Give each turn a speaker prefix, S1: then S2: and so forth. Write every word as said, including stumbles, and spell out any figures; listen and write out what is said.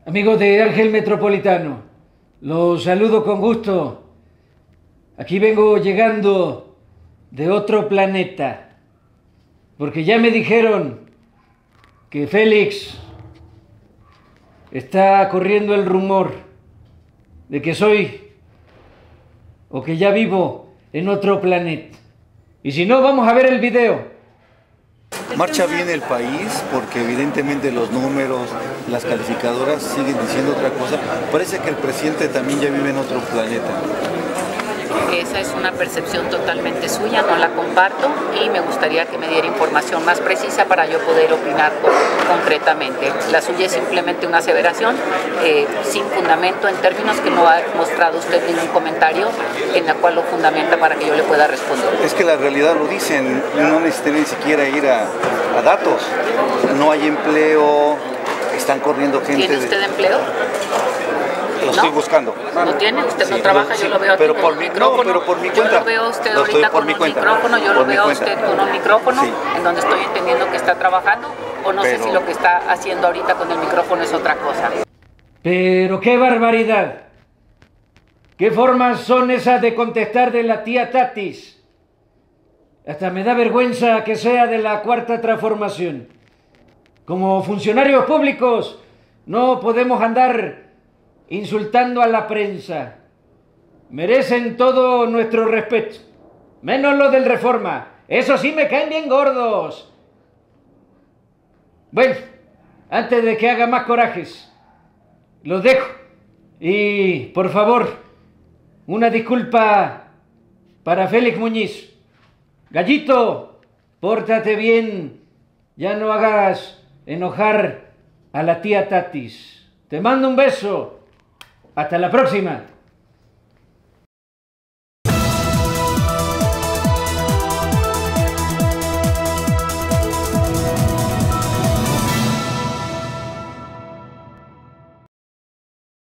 S1: Amigos de Ángel Metropolitano, los saludo con gusto. Aquí vengo llegando de otro planeta, porque ya me dijeron que Félix está corriendo el rumor de que soy o que ya vivo en otro planeta. Y si no, vamos a ver el video.
S2: Marcha bien el país porque evidentemente los números, las calificadoras siguen diciendo otra cosa. Parece que el presidente también ya vive en otro planeta.
S3: Esa es una percepción totalmente suya, no la comparto y me gustaría que me diera información más precisa para yo poder opinar concretamente. La suya es simplemente una aseveración eh, sin fundamento en términos que no ha mostrado usted ningún comentario en la cual lo fundamenta para que yo le pueda responder. Es
S2: que la realidad lo dicen, no necesitan ni siquiera ir a, a datos. No hay empleo, están corriendo gente.
S3: ¿Tiene usted
S2: de...
S3: empleo?
S2: Lo
S3: ¿No?
S2: estoy buscando.
S3: ¿No tiene? ¿Usted
S2: sí,
S3: no trabaja?
S2: sí,
S3: yo lo veo aquí
S2: pero
S3: con
S2: por
S3: un
S2: mi,
S3: micrófono.
S2: No, pero por mi cuenta.
S3: Yo lo veo a usted
S2: lo
S3: ahorita con
S2: mi
S3: un
S2: cuenta.
S3: micrófono, yo
S2: por
S3: lo veo a
S2: cuenta.
S3: usted con un micrófono,
S2: sí.
S3: en donde estoy entendiendo que está trabajando, o no
S2: pero...
S3: sé si lo que está haciendo ahorita con el micrófono es otra cosa.
S1: Pero qué barbaridad. ¿Qué formas son esas de contestar de la tía Tatis? Hasta me da vergüenza que sea de la Cuarta Transformación. Como funcionarios públicos no podemos andar insultando a la prensa. Merecen todo nuestro respeto, menos los del Reforma. Eso sí me caen bien gordos. Bueno, antes de que haga más corajes, los dejo. Y, por favor, una disculpa para Félix Muñiz. Gallito, pórtate bien, ya no hagas enojar a la tía Tatis. Te mando un beso. Hasta la próxima.